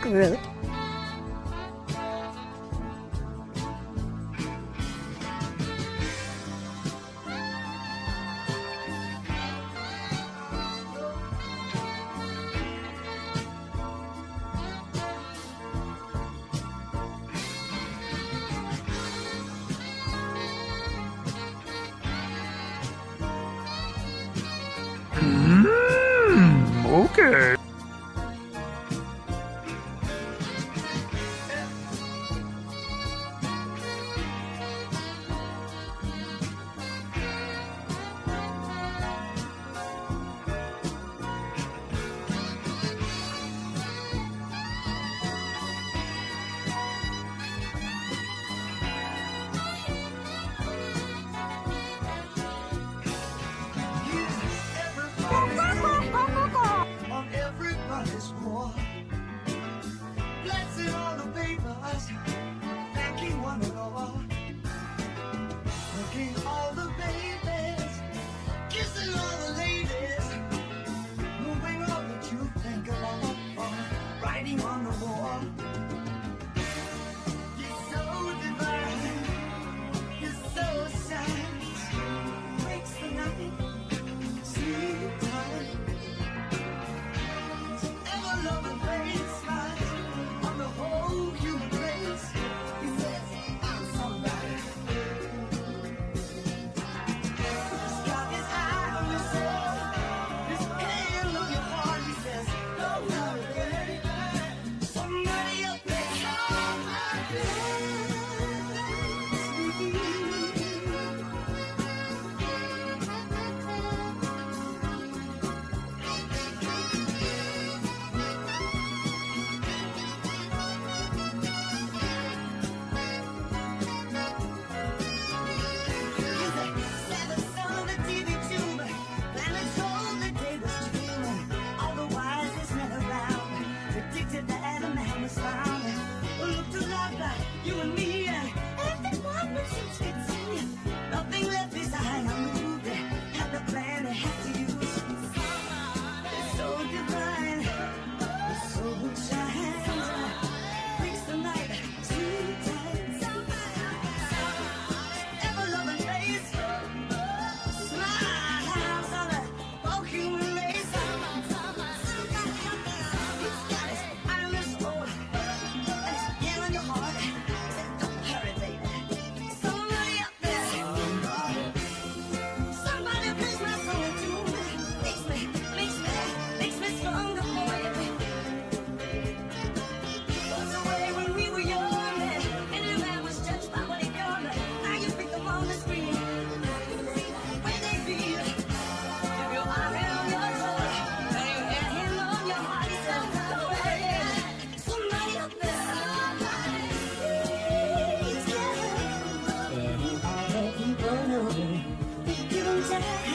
good. Okay. On the wall, you're so divine, you're so sad, breaks the night, sleep time, ever loving face smiles on the whole human race. He says, I'm somebody. He's got his eye on yourself, his hand on your heart. He says, don't worry. Somebody up there. You and me and everyone was just getting nothing left behind. I'm moving, had the plan I had to use. It's so divine, it's so shines, breaks the night, sweet times, ever loving face, smiles on the whole human race. He's got his eye on his soul, and his hand on your heart. Give 'em time.